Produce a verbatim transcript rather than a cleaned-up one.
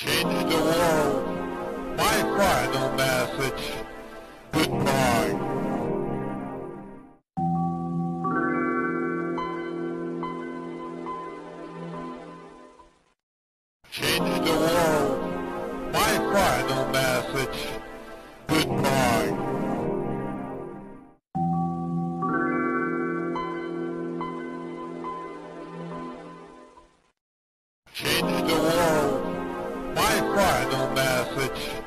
Change the world. My final message. Goodbye. Change the world. My final message. Goodbye. Change the world. My final message.